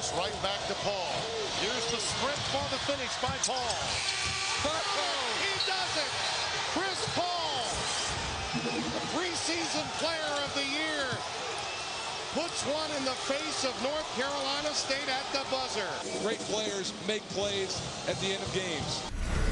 pass right back to Paul. Here's the sprint for the finish by Paul. He does it! Chris Paul, preseason player of the year, puts one in the face of North Carolina State at the buzzer. Great players make plays at the end of games.